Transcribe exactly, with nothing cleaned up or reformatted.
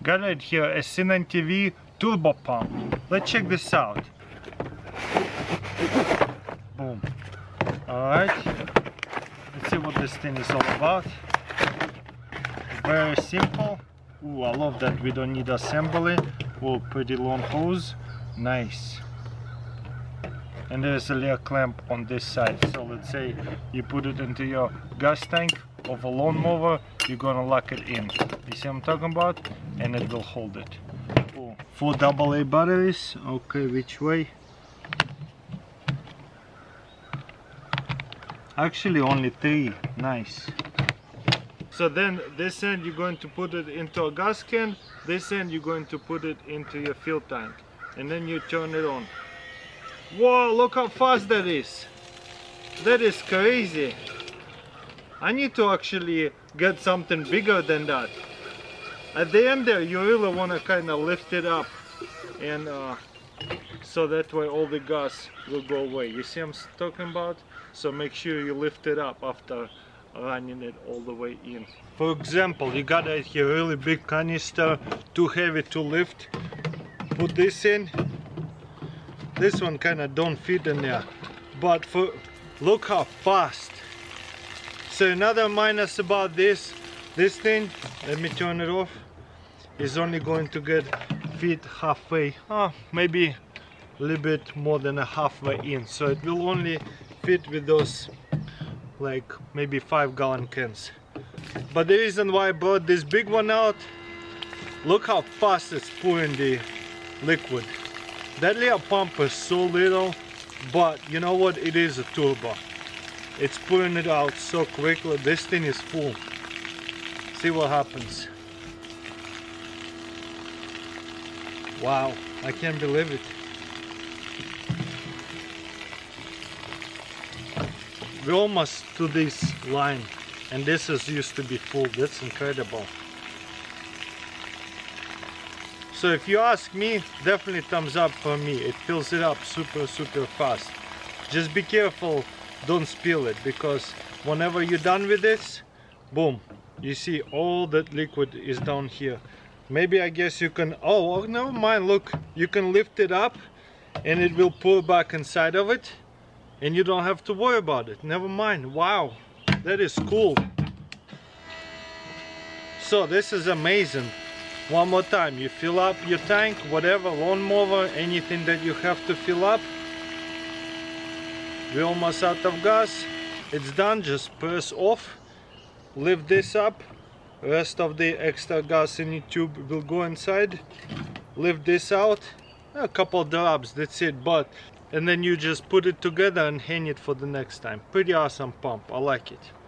Got it here, a Sinan T V turbo pump. Let's check this out. Boom. Alright. Let's see what this thing is all about. Very simple. Ooh, I love that we don't need assembly. Oh, pretty long hose. Nice. And there's a little clamp on this side. So let's say you put it into your gas tank of a lawnmower, you're gonna lock it in. You see what I'm talking about? And it will hold it. Oh, four double A batteries. Okay, which way? Actually only three. Nice. So then this end you're going to put it into a gas can, this end you're going to put it into your fuel tank, and then you turn it on. Whoa, look how fast that is. That is crazy. I need to actually get something bigger than that. At the end there you really want to kind of lift it up, and uh, so that way all the gas will go away. You see what I'm talking about? So make sure you lift it up after running it all the way in. For example, you got a here really big canister, too heavy to lift. Put this in. This one kind of don't fit in there, but for look how fast. So another minus about this, this thing, let me turn it off, is only going to get fit halfway, oh, maybe a little bit more than a halfway in. So it will only fit with those like maybe five gallon cans. But the reason why I brought this big one out, look how fast it's pouring the liquid. That little pump is so little, but you know what, it is a turbo. It's pouring it out so quickly. This thing is full. See what happens. Wow, I can't believe it. We're almost to this line, and this is used to be full. That's incredible. So if you ask me, definitely thumbs up for me. It fills it up super super fast. Just be careful, don't spill it, because whenever you're done with this, boom, you see all that liquid is down here. Maybe I guess you can, oh, oh never mind, look, you can lift it up and it will pour back inside of it, and you don't have to worry about it. Never mind. Wow, that is cool. So this is amazing. One more time, you fill up your tank, whatever, lawnmower, anything that you have to fill up. We're almost out of gas. It's done. Just press off, lift this up, rest of the extra gas in the tube will go inside. Lift this out, a couple drops, that's it. But and then you just put it together and hang it for the next time. Pretty awesome pump, I like it.